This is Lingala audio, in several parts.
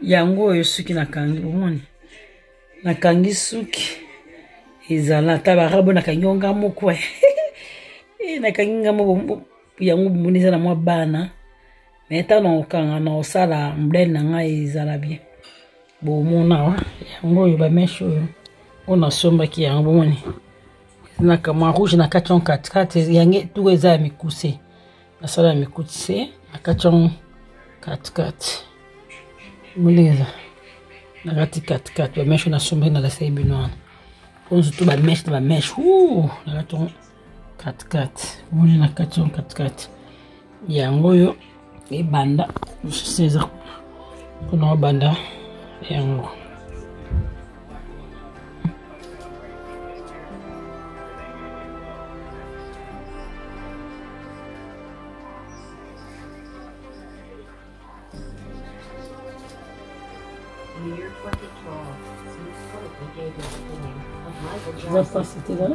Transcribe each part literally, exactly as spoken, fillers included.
yango oyo suki nakangi omoni nakangi suki ezala ta barabo nakangi nga moko e nakangi nga moko yango mbuni eza na mwa bana mais ta na okanga na osala mblend na nga ezala bien bomona wa yango oyo bameshe oyo ona sombaki yango bomoni na kama rouge na kachon quatre quatre yange tout eza ya mikuse nasala ya mikuse na kachon quatre quatre muleza na kati quatre quatre bameshe na sombe na la saibi noana pour surtout bameshe na bameshe ouh na kachon quatre quatre moni na kachon quatre quatre yango yo e banda seza kuna banda yango je vais pas citer là.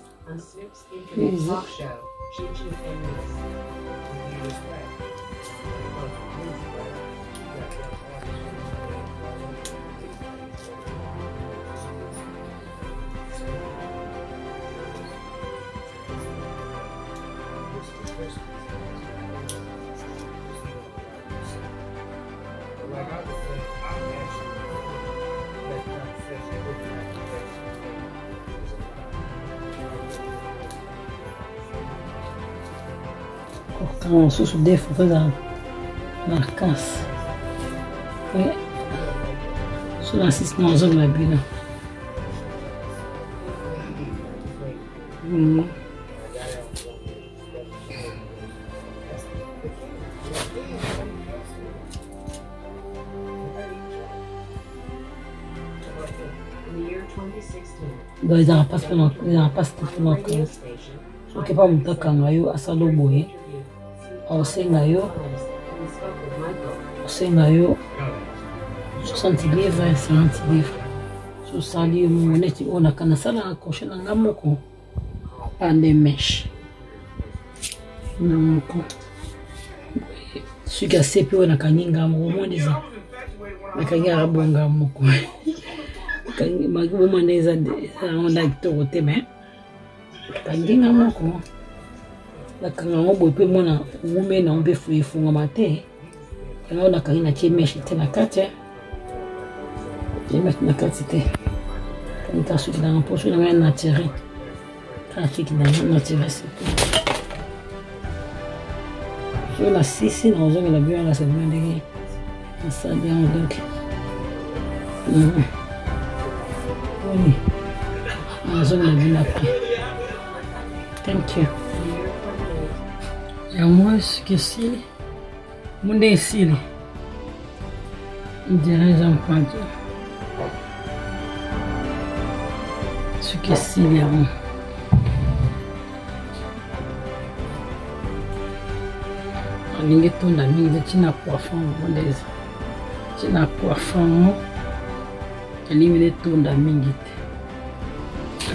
Quand on se défaut dans la casse, et sur l'assistement de la bille. Mm. Dans les impasses pendant les impasses pendant que je sais pas mon temps quand on a ça le boye. Osenga yo osenga yo soixante livres cinquante livres so sali moneti ona kana sala accrocher na ngamoko pande mesh na moko suka sepi ona kaninga mo mondiza na kanya bonga moko kangi magu maneza onda to teme kanginga moko la kanga ngobo pe mona ngume na ombe fu ifunga mate kana ona kanina chemeshi tena kate chemeshi na kate te kana tasu kina ngaposho na na tiré kana kina na tiré c'est sur la six na ozo la bien la semaine ndenge na ça bien donc oui ozo la bien après thank you. Et moi, ce que c'est, mon décile, il dirait les enfants. Ce que c'est, il y a moi. On est tout dans la vie, tu n'as pas faim, mon désir. Tu n'as pas faim, tu élimines tout dans la vie. Tu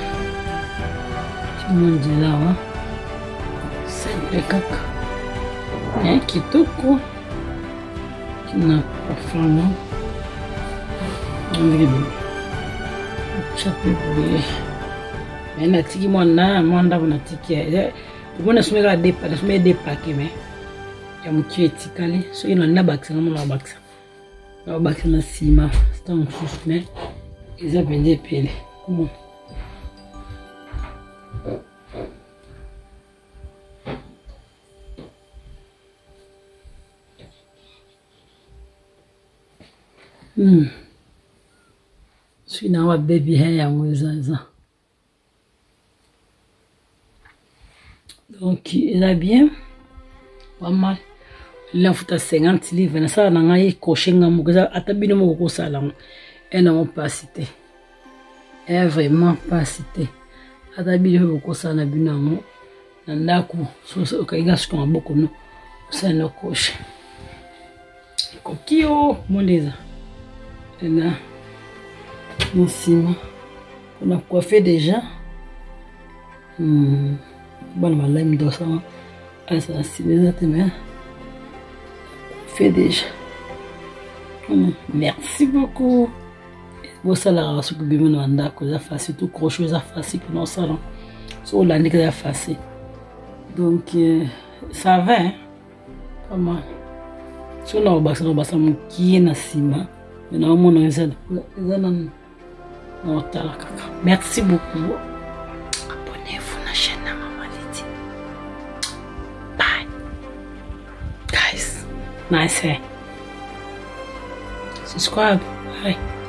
m'en dis là, hein. Le caca é que tocou que na forma não chapéu é na tiki mona manda na tiki é bona sumega depa na sumega depa kime ya mutue tikali so ino na baksa na mona baksa na baksa na sima stang fusme eza bende pele bon. Hmm. Je suis dans ma baby hair, donc il a bien pas mal. Il a foutu cinquante livres. Ça n'a pas coché un mot. Atabino moko salam. Elle n'a pas cité. Elle vraiment pas cité. Atabino moko salam binamo. Nandaku so kaiga sukuma boko no. Ça n'a coché. Kokio mondeza. Là, ici, on a coiffé déjà. Hmm. Bon, ma lame d'ossa, elle s'est assise, mais fait déjà. Merci beaucoup. Vous savez ce que vous avez dit, c'est facile, tout crochet est facile pour nos salons. C'est au lundi que c'est facile. Donc, euh, ça va, hein? Pas mal. Si on a un bassin, on a un bassin qui est dans le ciment. Mais on a un bassin merci beaucoup. Abonnez-vous à la chaîne de Maman Lydie. Bye. Guys, nice hair. Subscribe. Bye.